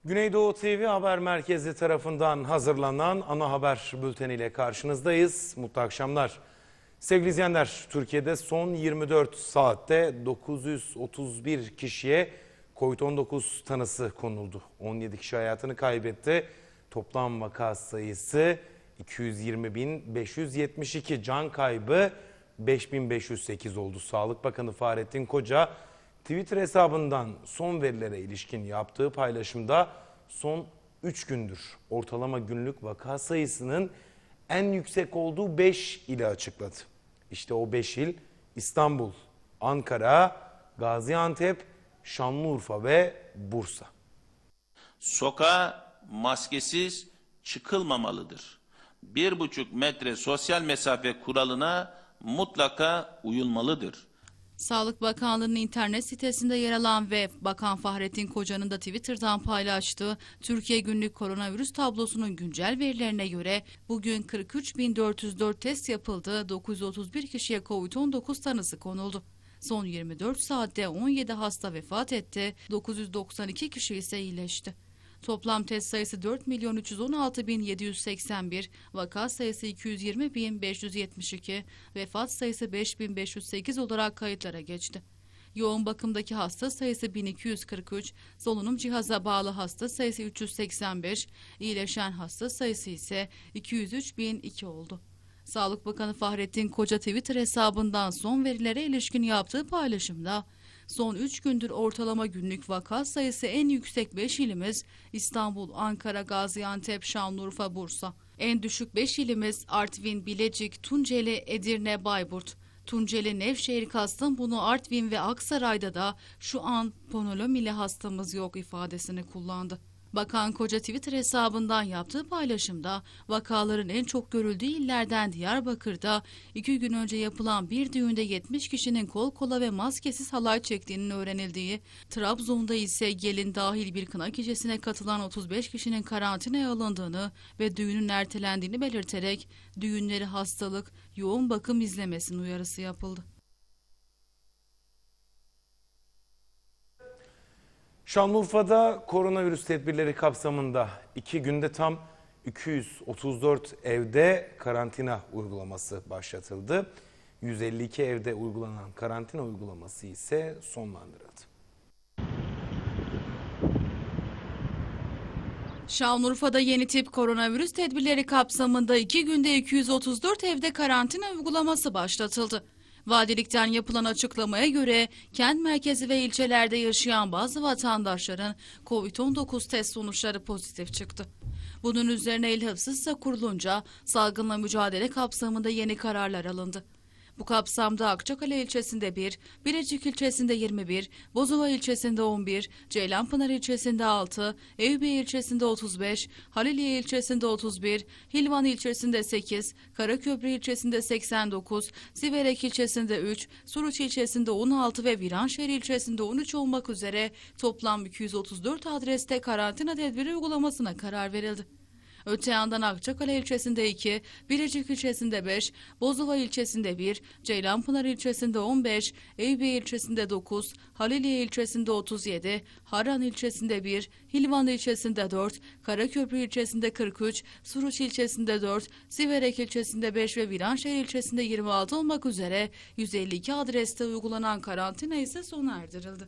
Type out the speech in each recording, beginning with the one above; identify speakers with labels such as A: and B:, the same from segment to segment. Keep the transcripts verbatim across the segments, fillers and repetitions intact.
A: Güneydoğu T V Haber Merkezi tarafından hazırlanan ana haber bülteniyle karşınızdayız. Mutlu akşamlar. Sevgili izleyenler, Türkiye'de son yirmi dört saatte dokuz yüz otuz bir kişiye Covid on dokuz tanısı konuldu. on yedi kişi hayatını kaybetti. Toplam vaka sayısı iki yüz yirmi bin beş yüz yetmiş iki, can kaybı beş bin beş yüz sekiz oldu. Sağlık Bakanı Fahrettin Koca Twitter hesabından son verilere ilişkin yaptığı paylaşımda son üç gündür ortalama günlük vaka sayısının en yüksek olduğu beş ili açıkladı. İşte o beş il İstanbul, Ankara, Gaziantep, Şanlıurfa ve Bursa.
B: Sokağa maskesiz çıkılmamalıdır. Bir buçuk metre sosyal mesafe kuralına mutlaka uyulmalıdır.
C: Sağlık Bakanlığı'nın internet sitesinde yer alan ve Bakan Fahrettin Koca'nın da Twitter'dan paylaştığı Türkiye günlük koronavirüs tablosunun güncel verilerine göre bugün kırk üç bin dört yüz dört test yapıldı, dokuz yüz otuz bir kişiye Covid on dokuz tanısı konuldu. Son yirmi dört saatte on yedi hasta vefat etti, dokuz yüz doksan iki kişi ise iyileşti. Toplam test sayısı dört milyon üç yüz on altı bin yedi yüz seksen bir, vaka sayısı iki yüz yirmi bin beş yüz yetmiş iki, vefat sayısı beş bin beş yüz sekiz olarak kayıtlara geçti. Yoğun bakımdaki hasta sayısı bin iki yüz kırk üç, solunum cihaza bağlı hasta sayısı üç yüz seksen beş, iyileşen hasta sayısı ise iki yüz üç bin iki oldu. Sağlık Bakanı Fahrettin Koca Twitter hesabından son verilere ilişkin yaptığı paylaşımda, son üç gündür ortalama günlük vaka sayısı en yüksek beş ilimiz İstanbul, Ankara, Gaziantep, Şanlıurfa, Bursa. En düşük beş ilimiz Artvin, Bilecik, Tunceli, Edirne, Bayburt. Tunceli, Nevşehir, Kastamonu, Artvin ve Aksaray'da da şu an ponolom ile hastamız yok ifadesini kullandı. Bakan Koca Twitter hesabından yaptığı paylaşımda vakaların en çok görüldüğü illerden Diyarbakır'da iki gün önce yapılan bir düğünde yetmiş kişinin kol kola ve maskesiz halay çektiğinin öğrenildiği, Trabzon'da ise gelin dahil bir kına gecesine katılan otuz beş kişinin karantinaya alındığını ve düğünün ertelendiğini belirterek düğünleri hastalık, yoğun bakım izlemesin uyarısı yapıldı.
A: Şanlıurfa'da koronavirüs tedbirleri kapsamında iki günde tam iki yüz otuz dört evde karantina uygulaması başlatıldı. yüz elli iki evde uygulanan karantina uygulaması ise sonlandırıldı.
C: Şanlıurfa'da yeni tip koronavirüs tedbirleri kapsamında iki günde iki yüz otuz dört evde karantina uygulaması başlatıldı. Valilikten yapılan açıklamaya göre kent merkezi ve ilçelerde yaşayan bazı vatandaşların Covid on dokuz test sonuçları pozitif çıktı. Bunun üzerine İl Hıfzı kurulunca salgınla mücadele kapsamında yeni kararlar alındı. Bu kapsamda Akçakale ilçesinde bir, Birecik ilçesinde yirmi bir, Bozova ilçesinde on bir, Ceylanpınar ilçesinde altı, Eyüpiye ilçesinde otuz beş, Haliliye ilçesinde otuz bir, Hilvan ilçesinde sekiz, Karaköprü ilçesinde seksen dokuz, Siverek ilçesinde üç, Suruç ilçesinde on altı ve Viranşehir ilçesinde on üç olmak üzere toplam iki yüz otuz dört adreste karantina tedbiri uygulamasına karar verildi. Öte yandan Akçakale ilçesinde iki, Birecik ilçesinde beş, Bozova ilçesinde bir, Ceylanpınar ilçesinde on beş, Eyüpiye ilçesinde dokuz, Haliliye ilçesinde otuz yedi, Harran ilçesinde bir, Hilvan ilçesinde dört, Karaköprü ilçesinde kırk üç, Suruç ilçesinde dört, Siverek ilçesinde beş ve Viranşehir ilçesinde yirmi altı olmak üzere yüz elli iki adreste uygulanan karantina ise sona erdirildi.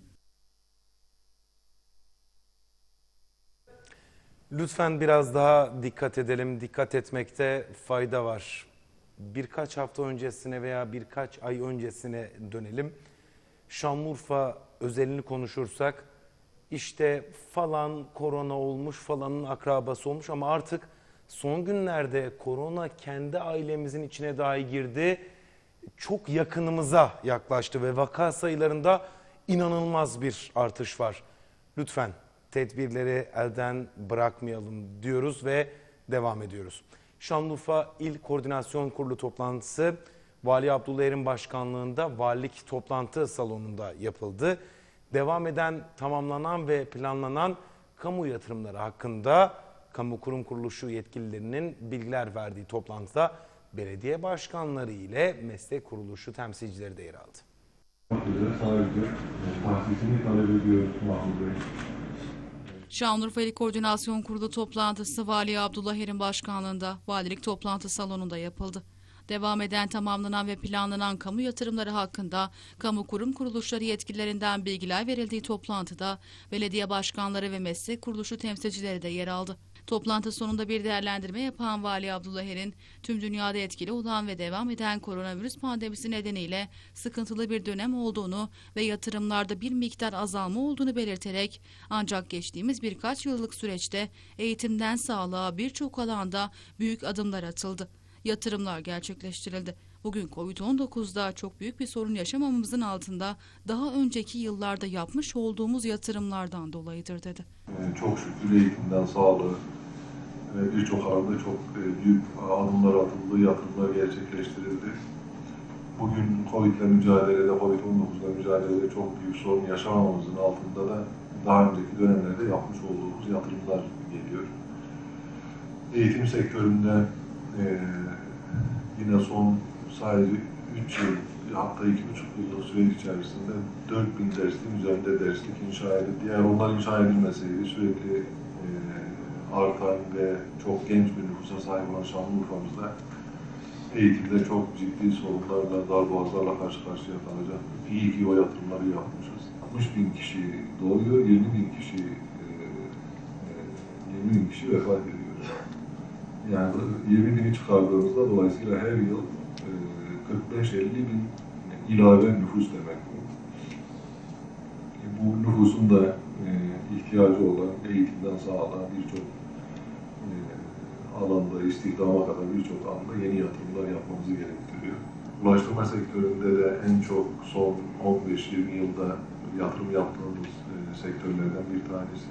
A: Lütfen biraz daha dikkat edelim. Dikkat etmekte fayda var. Birkaç hafta öncesine veya birkaç ay öncesine dönelim. Şanlıurfa özelini konuşursak işte falan korona olmuş, falanın akrabası olmuş ama artık son günlerde korona kendi ailemizin içine dahi girdi. Çok yakınımıza yaklaştı ve vaka sayılarında inanılmaz bir artış var. Lütfen tedbirleri elden bırakmayalım diyoruz ve devam ediyoruz. Şanlıurfa İl Koordinasyon Kurulu toplantısı Vali Abdullah Er'in başkanlığında valilik toplantı salonunda yapıldı. Devam eden, tamamlanan ve planlanan kamu yatırımları hakkında kamu kurum kuruluşu yetkililerinin bilgiler verdiği toplantıda belediye başkanları ile meslek kuruluşu temsilcileri de yer aldı.
C: Şanlıurfa İl Koordinasyon Kurulu toplantısı Vali Abdullah Er'in başkanlığında valilik toplantı salonunda yapıldı. Devam eden, tamamlanan ve planlanan kamu yatırımları hakkında kamu kurum kuruluşları yetkililerinden bilgiler verildiği toplantıda belediye başkanları ve meslek kuruluşu temsilcileri de yer aldı. Toplantı sonunda bir değerlendirme yapan Vali Abdullah Er'in tüm dünyada etkili olan ve devam eden koronavirüs pandemisi nedeniyle sıkıntılı bir dönem olduğunu ve yatırımlarda bir miktar azalma olduğunu belirterek ancak geçtiğimiz birkaç yıllık süreçte eğitimden sağlığa birçok alanda büyük adımlar atıldı. Yatırımlar gerçekleştirildi. Bugün kovid on dokuzda çok büyük bir sorun yaşamamamızın altında daha önceki yıllarda yapmış olduğumuz yatırımlardan dolayıdır dedi.
D: Çok şükür eğitimden sağlığı ve birçok alanda çok büyük adımlar atıldı, yatırımlar gerçekleştirildi. Bugün Covid ile mücadelede, kovid on dokuz ile mücadelede çok büyük sorun yaşamamamızın altında da daha önceki dönemlerde yapmış olduğumuz yatırımlar geliyor. Eğitim sektöründe e, yine son sadece üç yıl, hatta iki buçuk yıllık süreç içerisinde dört bin derslik, üzerinde derslik inşa edildi. Diğer onlar inşa edilmeseydi sürekli e, artan ve çok genç bir nüfusa sahip olan Şanlıurfa'mızda eğitimde çok ciddi sorunlarla, darboğazlarla karşı karşıya kalacak. İyi ki o yatırımları yapmışız. altmış bin kişi doğuyor, yirmi bin kişi e, e, yirmi bin kişi vefat ediyor. Yani yirmi bini çıkardığımızda dolayısıyla her yıl e, kırk beş elli bin ilave nüfus demek bu. E, bu nüfusun da e, ihtiyacı olan eğitimden sağlığa birçok e, alanda, istihdama kadar birçok alanda yeni yatırımlar yapmamızı gerektiriyor. Ulaştırma sektöründe de en çok son on beş yirmi yılda yatırım yaptığımız e, sektörlerden bir tanesi.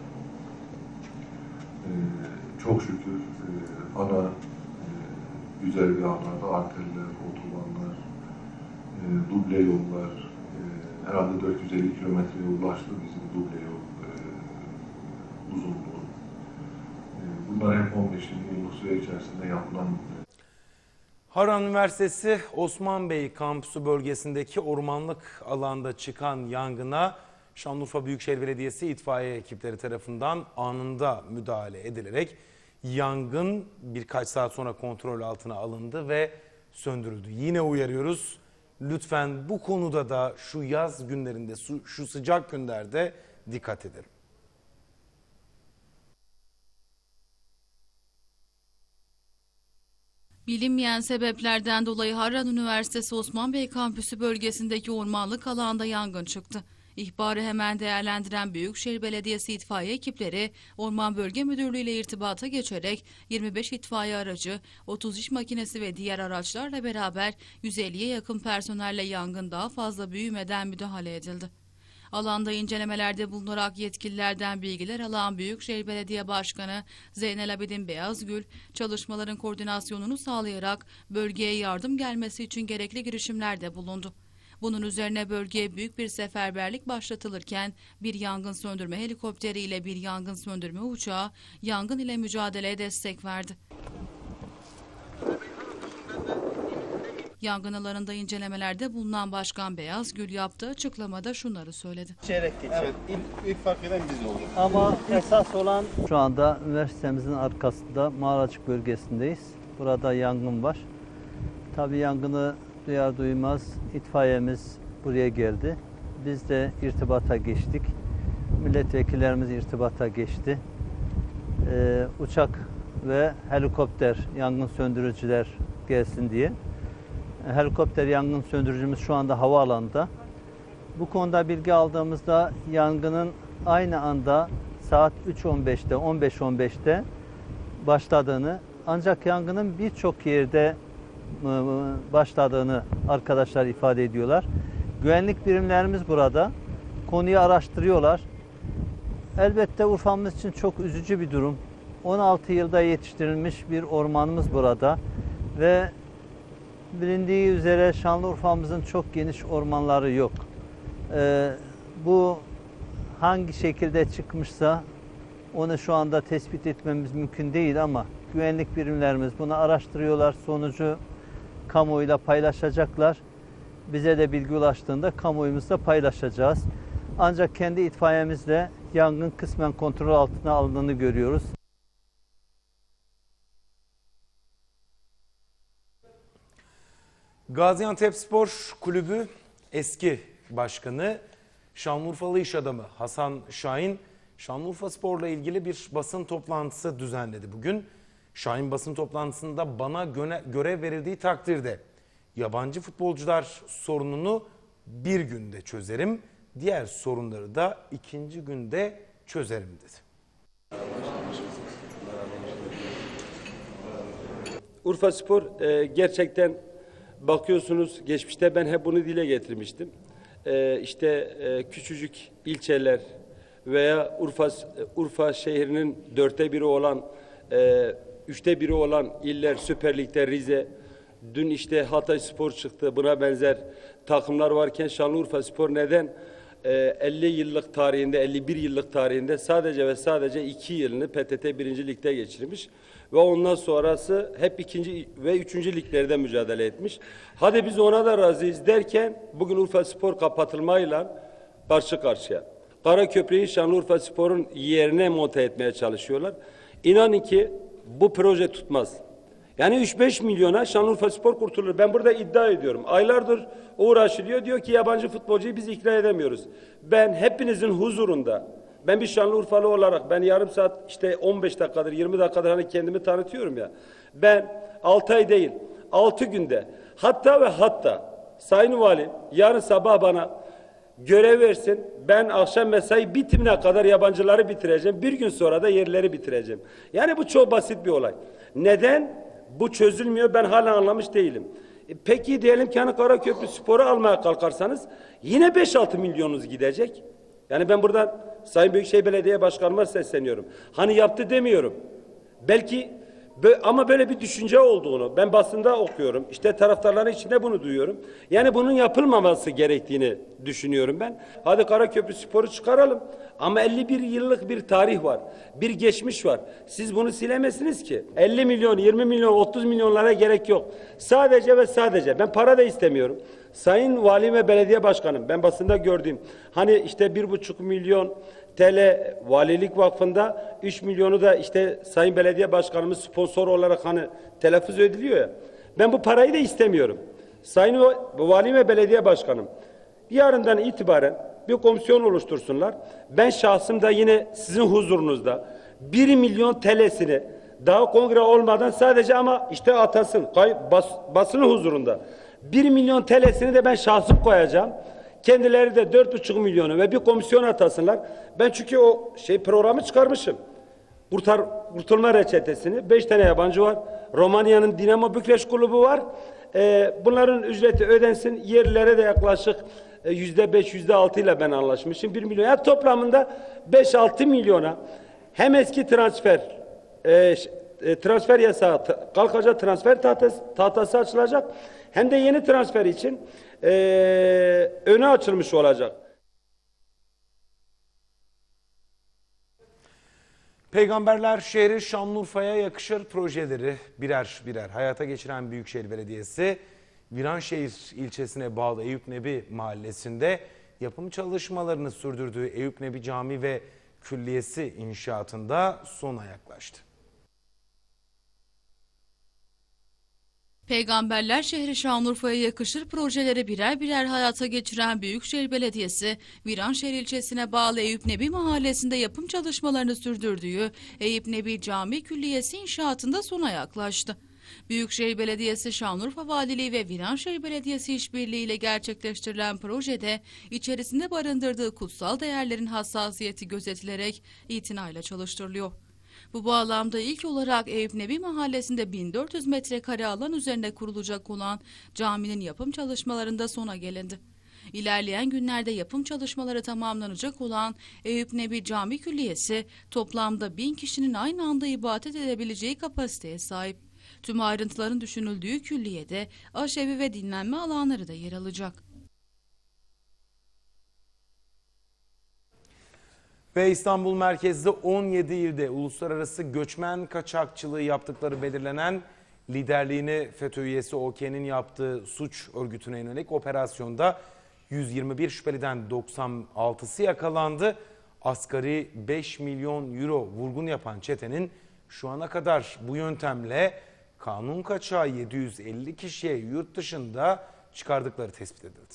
D: E, çok şükür e, ana e, güzel bir anlarda arterler, otobanlar, e, duble yollar, e, herhalde dört yüz elli kilometreye ulaştı bizim duble yol e, uzunluğu. E, bunlar hep on beş yirmi yıllık süre içerisinde yapılan.
A: Harran Üniversitesi Osman Bey kampüsü bölgesindeki ormanlık alanda çıkan yangına Şanlıurfa Büyükşehir Belediyesi itfaiye ekipleri tarafından anında müdahale edilerek yangın birkaç saat sonra kontrol altına alındı ve söndürüldü. Yine uyarıyoruz. Lütfen bu konuda da şu yaz günlerinde, şu sıcak günlerde dikkat edelim.
C: Bilinmeyen sebeplerden dolayı Harran Üniversitesi Osman Bey kampüsü bölgesindeki ormanlık alanda yangın çıktı. İhbarı hemen değerlendiren Büyükşehir Belediyesi itfaiye ekipleri Orman Bölge Müdürlüğü ile irtibata geçerek yirmi beş itfaiye aracı, otuz iş makinesi ve diğer araçlarla beraber yüz elliye yakın personelle yangın daha fazla büyümeden müdahale edildi. Alanda incelemelerde bulunarak yetkililerden bilgiler alan Büyükşehir Belediye Başkanı Zeynel Abidin Beyazgül, çalışmaların koordinasyonunu sağlayarak bölgeye yardım gelmesi için gerekli girişimlerde bulundu. Bunun üzerine bölgeye büyük bir seferberlik başlatılırken bir yangın söndürme helikopteri ile bir yangın söndürme uçağı yangın ile mücadeleye destek verdi. Yangın alanında incelemelerde bulunan Başkan Beyazgül yaptığı açıklamada şunları söyledi.
E: Çeyrek geçiyor.
F: Evet, ilk, ilk fark eden biz olduk.
E: Ama esas olan şu anda üniversitemizin arkasında Mağaracık bölgesindeyiz. Burada yangın var. Tabii yangını duyar duymaz itfaiyemiz buraya geldi. Biz de irtibata geçtik. Milletvekillerimiz irtibata geçti. Ee, uçak ve helikopter yangın söndürücüler gelsin diye. Helikopter yangın söndürücümüz şu anda havaalanında. Bu konuda bilgi aldığımızda yangının aynı anda saat üç on beşte on beş on beşte başladığını, ancak yangının birçok yerde başladığını arkadaşlar ifade ediyorlar. Güvenlik birimlerimiz burada. Konuyu araştırıyorlar. Elbette Urfa'mız için çok üzücü bir durum. on altı yılda yetiştirilmiş bir ormanımız burada ve bilindiği üzere Şanlıurfa'mızın çok geniş ormanları yok. Ee, bu hangi şekilde çıkmışsa onu şu anda tespit etmemiz mümkün değil ama güvenlik birimlerimiz bunu araştırıyorlar. Sonucu kamuoyuyla paylaşacaklar. Bize de bilgi ulaştığında kamuoyumuzda paylaşacağız. Ancak kendi itfaiyemizle yangın kısmen kontrol altına alındığını görüyoruz.
A: Gaziantepspor Kulübü eski başkanı Şanlıurfalı iş adamı Hasan Şahin, Şanlıurfaspor'la ilgili bir basın toplantısı düzenledi bugün. Şahin basın toplantısında bana görev verildiği takdirde yabancı futbolcular sorununu bir günde çözerim, diğer sorunları da ikinci günde çözerim dedi.
G: Urfaspor e, gerçekten bakıyorsunuz, geçmişte ben hep bunu dile getirmiştim. E, işte e, küçücük ilçeler veya Urfa Urfa şehrinin dörtte biri olan, e, üçte biri olan iller, Süper Lig'de Rize, dün işte Hatayspor çıktı, buna benzer takımlar varken Şanlıurfaspor neden e, elli yıllık tarihinde, elli bir yıllık tarihinde sadece ve sadece iki yılını P T T birinci Lig'de geçirmiş ve ondan sonrası hep ikinci ve üçüncü liglerde mücadele etmiş. Hadi biz ona da razıyız derken bugün Urfaspor kapatılmayla karşı karşıya. Karaköprü'yü Şanlıurfaspor'un yerine monte etmeye çalışıyorlar. İnanın ki bu proje tutmaz. Yani üç beş milyona Şanlıurfaspor kurtulur. Ben burada iddia ediyorum. Aylardır uğraşılıyor. Diyor ki yabancı futbolcuyu biz ikna edemiyoruz. Ben hepinizin huzurunda, ben bir Şanlıurfalı olarak, ben yarım saat işte on beş dakikadır, yirmi dakikadır hani kendimi tanıtıyorum ya. Ben altı ay değil, altı günde, hatta ve hatta Sayın Valim yarın sabah bana görev versin. Ben akşam mesai bitimine kadar yabancıları bitireceğim. Bir gün sonra da yerleri bitireceğim. Yani bu çok basit bir olay. Neden bu çözülmüyor, ben hala anlamış değilim. E peki diyelim ki hani Karaköprüspor'u almaya kalkarsanız yine beş altı milyonunuz gidecek. Yani ben buradan Sayın Büyükşehir Belediye Başkanıma sesleniyorum. Hani yaptı demiyorum. Belki ama böyle bir düşünce olduğunu ben basında okuyorum. İşte taraftarların içinde bunu duyuyorum. Yani bunun yapılmaması gerektiğini düşünüyorum ben. Hadi Karaköprüspor'u çıkaralım. Ama elli bir yıllık bir tarih var. Bir geçmiş var. Siz bunu silemezsiniz ki. elli milyon, yirmi milyon, otuz milyonlara gerek yok. Sadece ve sadece, ben para da istemiyorum. Sayın Valim ve Belediye Başkanım, ben basında gördüğüm hani işte bir buçuk milyon T L Valilik Vakfı'nda, üç milyonu da işte Sayın Belediye Başkanımız sponsor olarak hani telaffuz ediliyor ya. Ben bu parayı da istemiyorum. Sayın Valim ve Belediye Başkanım, yarından itibaren bir komisyon oluştursunlar. Ben şahsım da yine sizin huzurunuzda bir milyon T L'sini daha kongre olmadan sadece ama işte atasın, bas, basının huzurunda bir milyon T L'sini de ben şahsım koyacağım. Kendileri de dört buçuk milyonu ve bir komisyon atasınlar. Ben çünkü o şey programı çıkarmışım. Kurtar, kurtulma reçetesini. Beş tane yabancı var. Romanya'nın Dinamo Bükreş kulübü var. Ee, bunların ücreti ödensin. Yerlere de yaklaşık e, yüzde beş, yüzde altı ile ben anlaşmışım. Bir milyon. Yani toplamında beş altı milyona hem eski transfer e, e, transfer yasağı kalkacak, transfer tahtası, tahtası açılacak. Hem de yeni transfer için Ee, öne açılmış olacak.
A: Peygamberler şehri Şanlıurfa'ya yakışır projeleri birer birer hayata geçiren Büyükşehir Belediyesi, Viranşehir ilçesine bağlı Eyüp Nebi mahallesinde yapım çalışmalarını sürdürdüğü Eyüp Nebi Camii ve Külliyesi inşaatında sona yaklaştı.
C: Peygamberler şehri Şanlıurfa'ya yakışır projeleri birer birer hayata geçiren Büyükşehir Belediyesi, Viranşehir ilçesine bağlı Eyüp Nebi mahallesinde yapım çalışmalarını sürdürdüğü Eyüp Nebi Camii Külliyesi inşaatında sona yaklaştı. Büyükşehir Belediyesi, Şanlıurfa Valiliği ve Viranşehir Belediyesi işbirliğiyle gerçekleştirilen projede içerisinde barındırdığı kutsal değerlerin hassasiyeti gözetilerek itinayla çalıştırılıyor. Bu bağlamda ilk olarak Eyüp Nebi mahallesinde bin dört yüz metrekare alan üzerinde kurulacak olan caminin yapım çalışmalarında sona gelindi. İlerleyen günlerde yapım çalışmaları tamamlanacak olan Eyüp Nebi Cami Külliyesi toplamda bin kişinin aynı anda ibadet edebileceği kapasiteye sahip. Tüm ayrıntıların düşünüldüğü külliyede aşevi ve dinlenme alanları da yer alacak.
A: Ve İstanbul merkezde on yedi ilde uluslararası göçmen kaçakçılığı yaptıkları belirlenen liderliğini FETÖ üyesi O K'nin yaptığı suç örgütüne yönelik operasyonda yüz yirmi bir şüpheliden doksan altısı yakalandı. asgari beş milyon euro vurgun yapan çetenin şu ana kadar bu yöntemle kanun kaçağı yedi yüz elli kişiye yurt dışında çıkardıkları tespit edildi.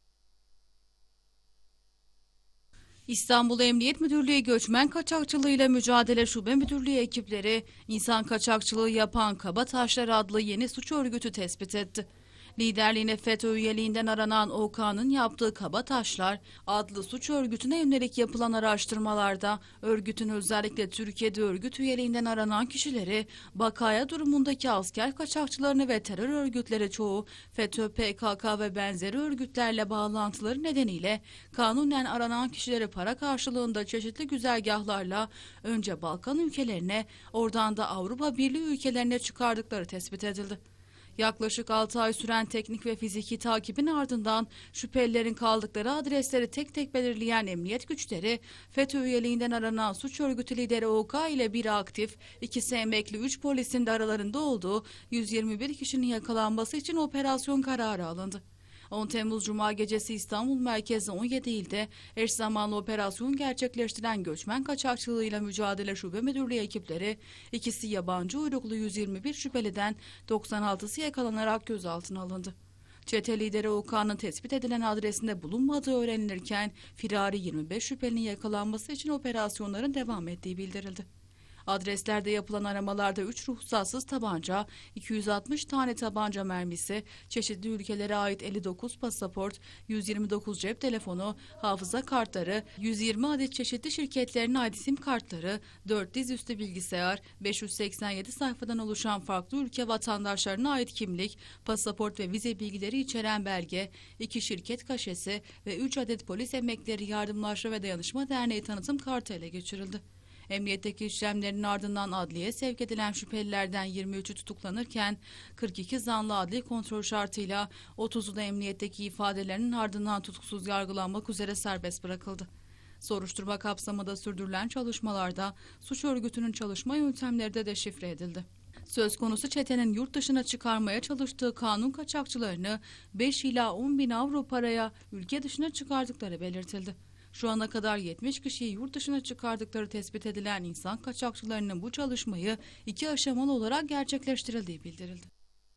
C: İstanbul Emniyet Müdürlüğü Göçmen Kaçakçılığıyla Mücadele Şube Müdürlüğü ekipleri insan kaçakçılığı yapan Kabataşlar adlı yeni suç örgütü tespit etti. Liderliğine FETÖ üyeliğinden aranan O K'nın yaptığı Kabataşlar adlı suç örgütüne yönelik yapılan araştırmalarda örgütün özellikle Türkiye'de örgüt üyeliğinden aranan kişileri bakaya durumundaki asker kaçakçılarını ve terör örgütleri çoğu FETÖ, P K K ve benzeri örgütlerle bağlantıları nedeniyle kanunen aranan kişileri para karşılığında çeşitli güzergahlarla önce Balkan ülkelerine, oradan da Avrupa Birliği ülkelerine çıkardıkları tespit edildi. Yaklaşık altı ay süren teknik ve fiziki takibin ardından şüphelilerin kaldıkları adresleri tek tek belirleyen emniyet güçleri, FETÖ üyeliğinden aranan suç örgütü lideri O K ile biri aktif, ikisi emekli üç polisin de aralarında olduğu yüz yirmi bir kişinin yakalanması için operasyon kararı alındı. on Temmuz Cuma gecesi İstanbul merkezde on yedi ilde eş zamanlı operasyon gerçekleştiren Göçmen Kaçakçılığıyla Mücadele Şube Müdürlüğü ekipleri, ikisi yabancı uyruklu yüz yirmi bir şüpheliden doksan altısı yakalanarak gözaltına alındı. Çete lideri O K'nın tespit edilen adresinde bulunmadığı öğrenilirken firari yirmi beş şüphelinin yakalanması için operasyonların devam ettiği bildirildi. Adreslerde yapılan aramalarda üç ruhsatsız tabanca, iki yüz altmış tane tabanca mermisi, çeşitli ülkelere ait elli dokuz pasaport, yüz yirmi dokuz cep telefonu, hafıza kartları, yüz yirmi adet çeşitli şirketlerine ait sim kartları, dört dizüstü bilgisayar, beş yüz seksen yedi sayfadan oluşan farklı ülke vatandaşlarına ait kimlik, pasaport ve vize bilgileri içeren belge, iki şirket kaşesi ve üç adet polis emekleri yardımlaşma ve dayanışma derneği tanıtım kartı ele geçirildi. Emniyetteki işlemlerin ardından adliyeye sevk edilen şüphelilerden yirmi üçü tutuklanırken kırk iki zanlı adli kontrol şartıyla otuzu da emniyetteki ifadelerinin ardından tutuksuz yargılanmak üzere serbest bırakıldı. Soruşturma kapsamında sürdürülen çalışmalarda suç örgütünün çalışma yöntemleri de deşifre edildi. Söz konusu çetenin yurt dışına çıkarmaya çalıştığı kanun kaçakçılarını beş ila on bin avro paraya ülke dışına çıkardıkları belirtildi. Şu ana kadar yetmiş kişiyi yurt dışına çıkardıkları tespit edilen insan kaçakçılarının bu çalışmayı iki aşamalı olarak gerçekleştirildiği bildirildi.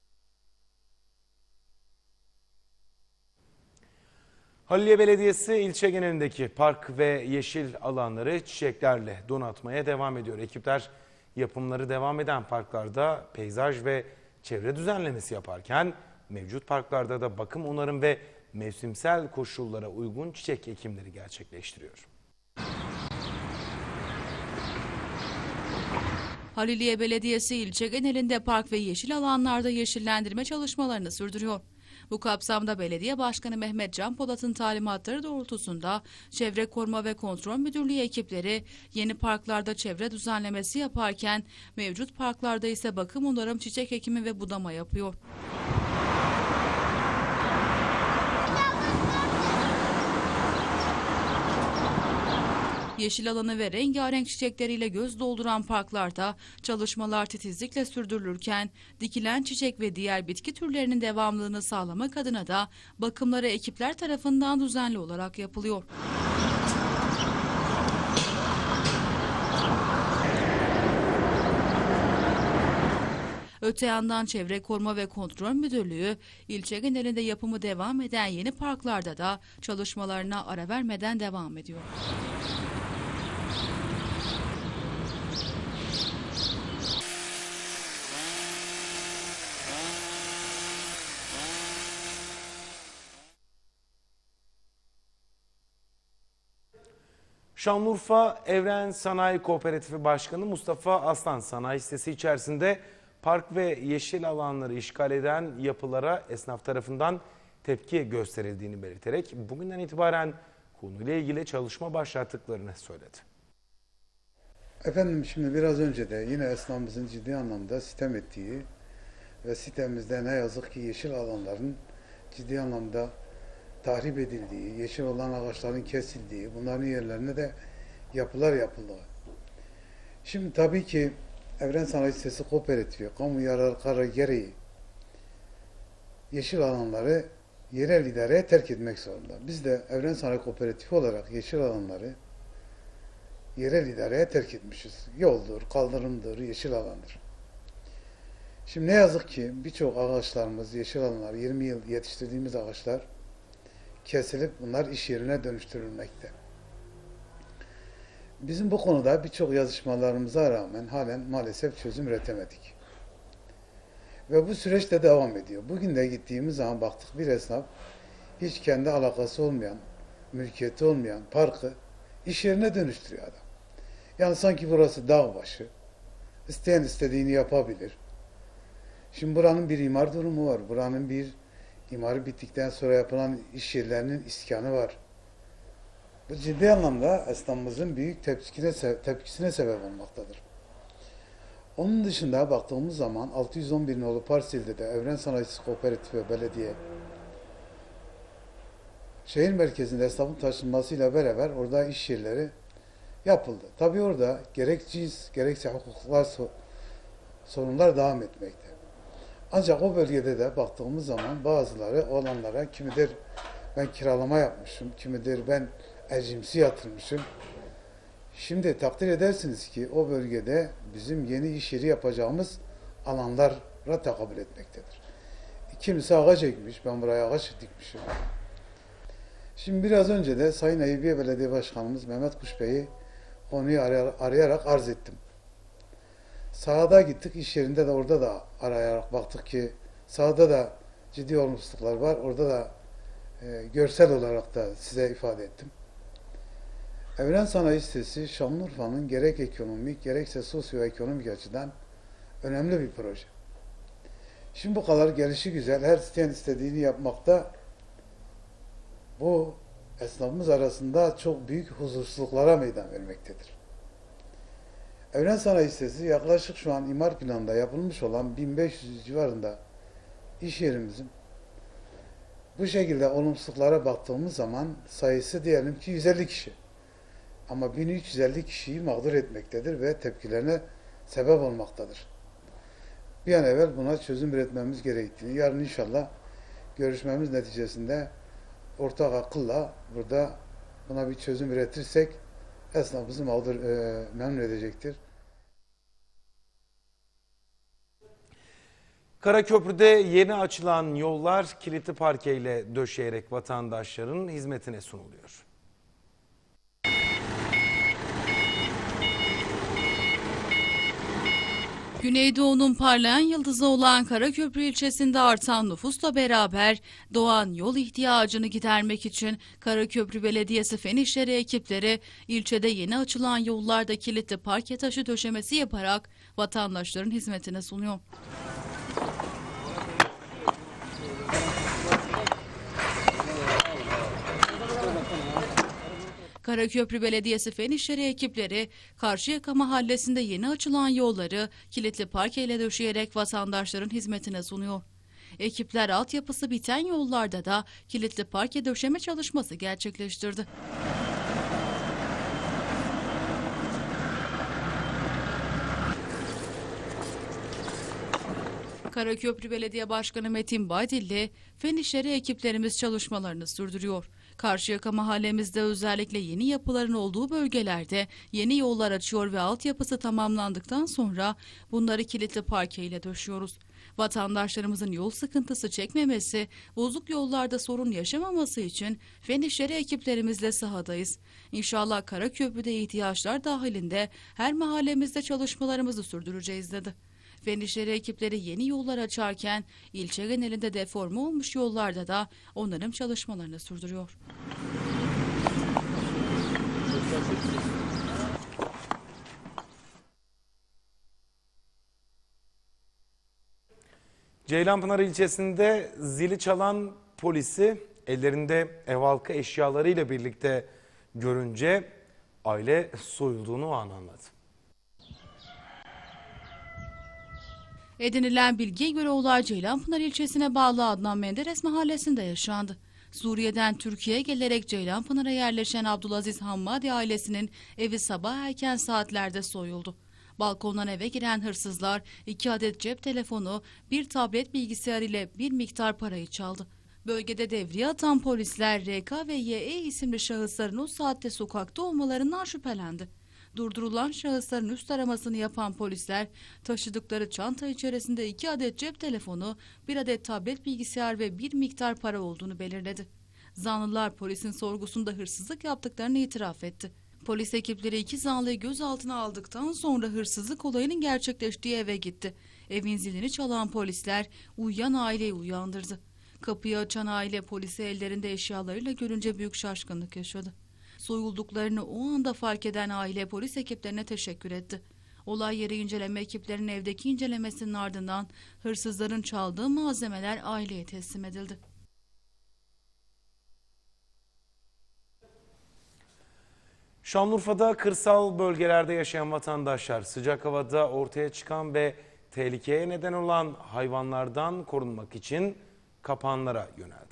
A: Haliliye Belediyesi ilçe genelindeki park ve yeşil alanları çiçeklerle donatmaya devam ediyor. Ekipler yapımları devam eden parklarda peyzaj ve çevre düzenlemesi yaparken mevcut parklarda da bakım, onarım ve mevsimsel koşullara uygun çiçek ekimleri gerçekleştiriyor.
C: Haliliye Belediyesi ilçe genelinde park ve yeşil alanlarda yeşillendirme çalışmalarını sürdürüyor. Bu kapsamda Belediye Başkanı Mehmet Can Polat'ın talimatları doğrultusunda Çevre Koruma ve Kontrol Müdürlüğü ekipleri yeni parklarda çevre düzenlemesi yaparken mevcut parklarda ise bakım, onarım, çiçek ekimi ve budama yapıyor. Yeşil alanı ve rengarenk çiçekleriyle göz dolduran parklarda çalışmalar titizlikle sürdürülürken dikilen çiçek ve diğer bitki türlerinin devamlılığını sağlamak adına da bakımları ekipler tarafından düzenli olarak yapılıyor. Öte yandan Çevre Koruma ve Kontrol Müdürlüğü ilçe genelinde yapımı devam eden yeni parklarda da çalışmalarına ara vermeden devam ediyor.
A: Şanlıurfa Evren Sanayi Kooperatifi Başkanı Mustafa Aslan sanayi sitesi içerisinde park ve yeşil alanları işgal eden yapılara esnaf tarafından tepki gösterildiğini belirterek bugünden itibaren konuyla ilgili çalışma başlattıklarını söyledi.
H: Efendim, şimdi biraz önce de yine esnafımızın ciddi anlamda sitem ettiği ve sitemizde ne yazık ki yeşil alanların ciddi anlamda tahrip edildiği, yeşil olan ağaçların kesildiği, bunların yerlerine de yapılar yapıldı. Şimdi tabii ki Evren Sanayi Sitesi Kooperatifi kamu yararı gereği yeşil alanları yerel idareye terk etmek zorunda. Biz de Evren Sanayi Kooperatifi olarak yeşil alanları yerel idareye terk etmişiz. Yoldur, kaldırımdır, yeşil alandır. Şimdi ne yazık ki birçok ağaçlarımız, yeşil alanlar, yirmi yıl yetiştirdiğimiz ağaçlar kesilip bunlar iş yerine dönüştürülmekte. Bizim bu konuda birçok yazışmalarımıza rağmen halen maalesef çözüm üretemedik. Ve bu süreç de devam ediyor. Bugün de gittiğimiz zaman baktık bir esnaf hiç kendi alakası olmayan, mülkiyeti olmayan parkı iş yerine dönüştürüyor adam. Yani sanki burası dağ başı. İsteyen istediğini yapabilir. Şimdi buranın bir imar durumu var. Buranın bir imarı bittikten sonra yapılan iş yerlerinin iskanı var. Bu ciddi anlamda esnafımızın büyük tepkisine, tepkisine sebep olmaktadır. Onun dışında baktığımız zaman altı yüz on bir nolu parselde de Evren Sanayisi Kooperatifi ve Belediye şehir merkezinde esnafın taşınmasıyla beraber orada iş yerleri yapıldı. Tabii orada gerek cins gerekse hukuklar sorunlar devam etmekte. Ancak o bölgede de baktığımız zaman bazıları olanlara kimidir ben kiralama yapmışım, kimidir ben ecimsi yatırmışım. Şimdi takdir edersiniz ki o bölgede bizim yeni iş yeri yapacağımız alanlara tekabül etmektedir. Kimisi ağaç ekmiş, ben buraya ağaç dikmişim. Şimdi biraz önce de Sayın Eyüpiye Belediye Başkanımız Mehmet Kuş Bey'i konuyu arayarak arz ettim. Sahada gittik, iş yerinde de orada da arayarak baktık ki sahada da ciddi olumsuzluklar var. Orada da e, görsel olarak da size ifade ettim. Evren Sanayi Sitesi Şanlıurfa'nın gerek ekonomik gerekse sosyoekonomik açıdan önemli bir proje. Şimdi bu kadar gelişi güzel, her isteyen istediğini yapmakta bu esnafımız arasında çok büyük huzursuzluklara meydan vermektedir. Evren Sanayi Sitesi yaklaşık şu an imar planında yapılmış olan bin beş yüz civarında iş yerimizin bu şekilde olumsuzluklara baktığımız zaman sayısı diyelim ki yüz elli kişi. Ama bin üç yüz elli kişiyi mağdur etmektedir ve tepkilerine sebep olmaktadır. Bir an evvel buna çözüm üretmemiz gerektiğini, yarın inşallah görüşmemiz neticesinde ortak akılla burada buna bir çözüm üretirsek esnafımızı mağdur, e, memnun edecektir.
A: Karaköprü'de yeni açılan yollar kilitli parkeyle döşeyerek vatandaşların hizmetine sunuluyor.
C: Güneydoğu'nun parlayan yıldızı olan Karaköprü ilçesinde artan nüfusla beraber doğan yol ihtiyacını gidermek için Karaköprü Belediyesi Fen İşleri ekipleri ilçede yeni açılan yollarda kilitli parke taşı döşemesi yaparak vatandaşların hizmetine sunuyor. Karaköprü Belediyesi Fen İşleri ekipleri Karşıyaka Mahallesi'nde yeni açılan yolları kilitli parkeyle döşeyerek vatandaşların hizmetine sunuyor. Ekipler altyapısı biten yollarda da kilitli parke döşeme çalışması gerçekleştirdi. Karaköprü Belediye Başkanı Metin Baydilli, Fen İşleri ekiplerimiz çalışmalarını sürdürüyor. Karşıyaka mahallemizde özellikle yeni yapıların olduğu bölgelerde yeni yollar açıyor ve altyapısı tamamlandıktan sonra bunları kilitli parke ile döşüyoruz. Vatandaşlarımızın yol sıkıntısı çekmemesi, bozuk yollarda sorun yaşamaması için Fen İşleri ekiplerimizle sahadayız. İnşallah Karaköprü'de ihtiyaçlar dahilinde her mahallemizde çalışmalarımızı sürdüreceğiz dedi. Fen İşleri ekipleri yeni yollar açarken ilçe genelinde deforme olmuş yollarda da onarım çalışmalarını sürdürüyor.
A: Ceylanpınar ilçesinde zili çalan polisi ellerinde ev halkı eşyalarıyla birlikte görünce aile soyulduğunu o an anladı.
C: Edinilen bilgiye göre olay Ceylanpınar ilçesine bağlı Adnan Menderes mahallesinde yaşandı. Suriye'den Türkiye'ye gelerek Ceylanpınar'a yerleşen Abdülaziz Hammadi ailesinin evi sabah erken saatlerde soyuldu. Balkondan eve giren hırsızlar iki adet cep telefonu, bir tablet bilgisayar ile bir miktar parayı çaldı. Bölgede devriye atan polisler R K ve Y E isimli şahısların o saatte sokakta olmalarından şüphelendi. Durdurulan şahısların üst aramasını yapan polisler taşıdıkları çanta içerisinde iki adet cep telefonu, bir adet tablet bilgisayar ve bir miktar para olduğunu belirledi. Zanlılar polisin sorgusunda hırsızlık yaptıklarını itiraf etti. Polis ekipleri iki zanlıyı gözaltına aldıktan sonra hırsızlık olayının gerçekleştiği eve gitti. Evin zilini çalan polisler uyuyan aileyi uyandırdı. Kapıyı açan aile polisi ellerinde eşyalarıyla görünce büyük şaşkınlık yaşadı. Soyulduklarını o anda fark eden aile polis ekiplerine teşekkür etti. Olay yeri inceleme ekiplerinin evdeki incelemesinin ardından hırsızların çaldığı malzemeler aileye teslim edildi.
A: Şanlıurfa'da kırsal bölgelerde yaşayan vatandaşlar sıcak havada ortaya çıkan ve tehlikeye neden olan hayvanlardan korunmak için kapanlara yöneldi.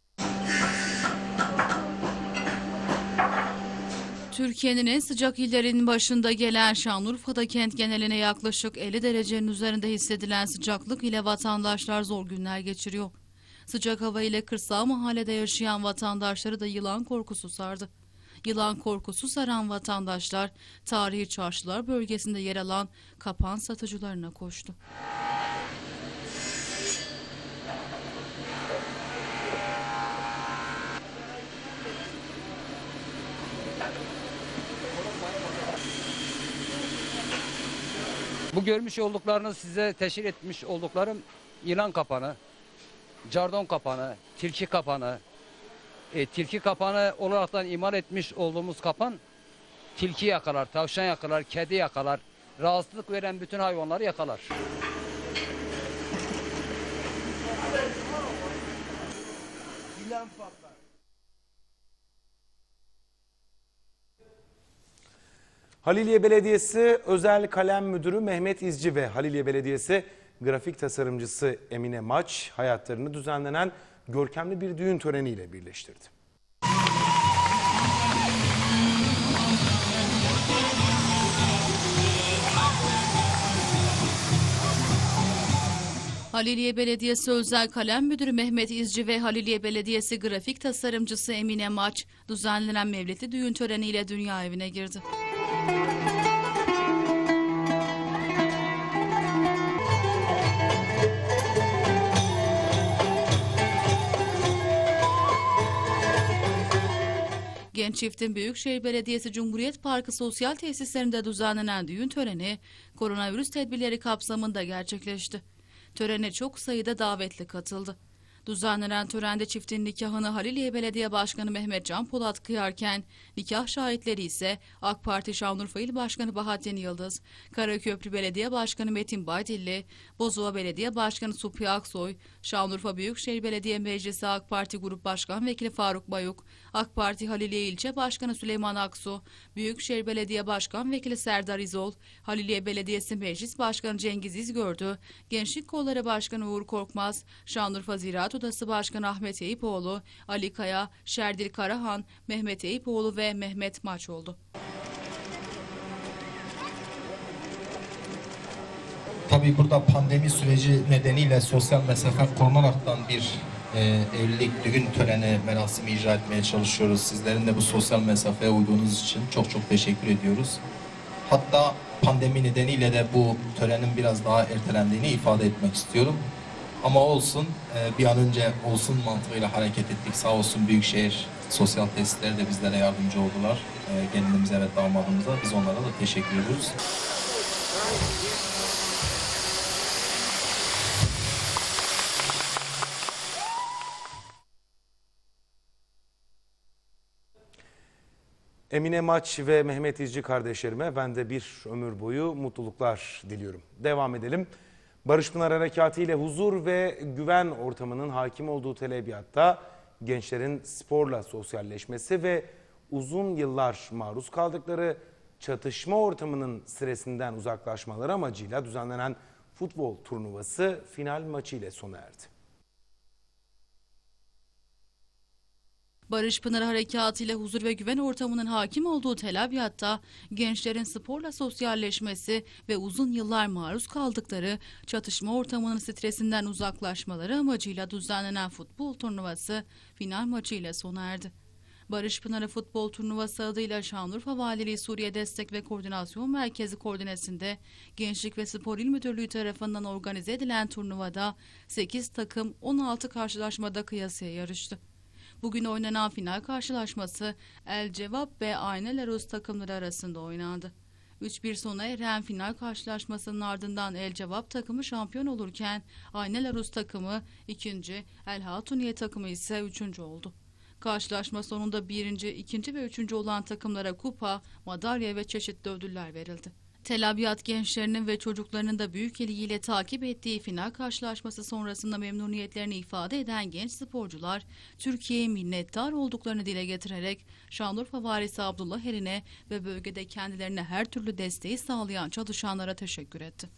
C: Türkiye'nin en sıcak illerinin başında gelen Şanlıurfa'da kent geneline yaklaşık elli derecenin üzerinde hissedilen sıcaklık ile vatandaşlar zor günler geçiriyor. Sıcak hava ile kırsal mahallede yaşayan vatandaşları da yılan korkusu sardı. Yılan korkusu saran vatandaşlar Tarihi Çarşılar bölgesinde yer alan kapan satıcılarına koştu.
I: Bu görmüş olduklarını size teşhir etmiş olduklarım yılan kapanı, cardon kapanı, tilki kapanı. E, tilki kapanı olaraktan imal etmiş olduğumuz kapan tilki yakalar, tavşan yakalar, kedi yakalar, rahatsızlık veren bütün hayvanları yakalar.
A: Haliliye Belediyesi Özel Kalem Müdürü Mehmet İzci ve Haliliye Belediyesi grafik tasarımcısı Emine Maç hayatlarını düzenlenen görkemli bir düğün töreniyle birleştirdi.
C: Haliliye Belediyesi Özel Kalem Müdürü Mehmet İzci ve Haliliye Belediyesi grafik tasarımcısı Emine Maç düzenlenen mevlidli düğün töreniyle dünya evine girdi. Genç çiftin Büyükşehir Belediyesi Cumhuriyet Parkı sosyal tesislerinde düzenlenen düğün töreni koronavirüs tedbirleri kapsamında gerçekleşti. Törene çok sayıda davetli katıldı. Düzenlenen törende çiftin nikahını Haliliye Belediye Başkanı Mehmet Can Polat kıyarken nikah şahitleri ise AK Parti Şanlıurfa İl Başkanı Bahattin Yıldız, Karaköprü Belediye Başkanı Metin Baydilli, Bozova Belediye Başkanı Supi Aksoy, Şanlıurfa Büyükşehir Belediye Meclisi AK Parti Grup Başkan Vekili Faruk Bayuk, AK Parti Haliliye İlçe Başkanı Süleyman Aksu, Büyükşehir Belediye Başkan Vekili Serdar İzol, Haliliye Belediyesi Meclis Başkanı Cengiz İzgördü, Gençlik Kolları Başkanı Uğur Korkmaz, Şanlıurfa Ziraat Odası Başkanı Ahmet Eyüpoğlu, Ali Kaya, Şerdil Karahan, Mehmet Eyüpoğlu ve Mehmet Maç oldu.
J: Tabii burada pandemi süreci nedeniyle sosyal mesafe korunaraktan bir e, evlilik düğün töreni merasimi icra etmeye çalışıyoruz. Sizlerin de bu sosyal mesafeye uyduğunuz için çok çok teşekkür ediyoruz. Hatta pandemi nedeniyle de bu törenin biraz daha ertelendiğini ifade etmek istiyorum. Ama olsun, bir an önce olsun mantığıyla hareket ettik. Sağ olsun Büyükşehir sosyal tesisleri de bizlere yardımcı oldular. Gelinimize ve damadımıza. Biz onlara da teşekkür ediyoruz.
A: Emine Maç ve Mehmet İzci kardeşlerime ben de bir ömür boyu mutluluklar diliyorum. Devam edelim. Barış Pınar Harekatı ile huzur ve güven ortamının hakim olduğu Tele-Ebiyat'ta gençlerin sporla sosyalleşmesi ve uzun yıllar maruz kaldıkları çatışma ortamının stresinden uzaklaşmaları amacıyla düzenlenen futbol turnuvası final maçı ile sona erdi.
C: Barış Pınar Harekatı ile huzur ve güven ortamının hakim olduğu Tele-Ebiyat'ta gençlerin sporla sosyalleşmesi ve uzun yıllar maruz kaldıkları çatışma ortamının stresinden uzaklaşmaları amacıyla düzenlenen futbol turnuvası final maçı ile sona erdi. Barış Pınarı Futbol Turnuvası adıyla Şanlıurfa Valiliği Suriye Destek ve Koordinasyon Merkezi koordinesinde Gençlik ve Spor İl Müdürlüğü tarafından organize edilen turnuvada sekiz takım on altı karşılaşmada kıyasıya yarıştı. Bugün oynanan final karşılaşması El Cevap ve Aynel Aruz takımları arasında oynandı. üç bir sona eren final karşılaşmasının ardından El Cevap takımı şampiyon olurken Aynel Aruz takımı ikinci, El Hatuniye takımı ise üçüncü oldu. Karşılaşma sonunda birinci, ikinci ve üçüncü olan takımlara kupa, madalya ve çeşitli ödüller verildi. Tel Abyad gençlerinin ve çocuklarının da büyük ilgiyle takip ettiği final karşılaşması sonrasında memnuniyetlerini ifade eden genç sporcular, Türkiye'ye minnettar olduklarını dile getirerek Şanlıurfa Valisi Abdullah Erin'e ve bölgede kendilerine her türlü desteği sağlayan çalışanlara teşekkür etti.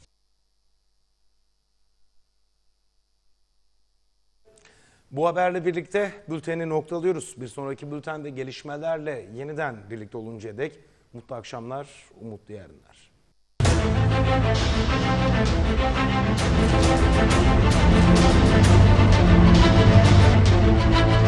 A: Bu haberle birlikte bülteni noktalıyoruz. Bir sonraki bültende gelişmelerle yeniden birlikte oluncaya dek mutlu akşamlar, umutlu yarınlar.
K: Thank you.